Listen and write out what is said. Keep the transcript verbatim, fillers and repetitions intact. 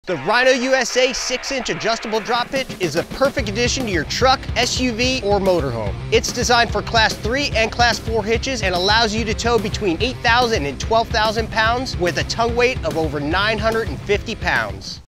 The Rhino U S A six inch adjustable drop hitch is a perfect addition to your truck, S U V, or motorhome. It's designed for class three and class four hitches and allows you to tow between eight thousand and twelve thousand pounds with a tongue weight of over nine hundred fifty pounds.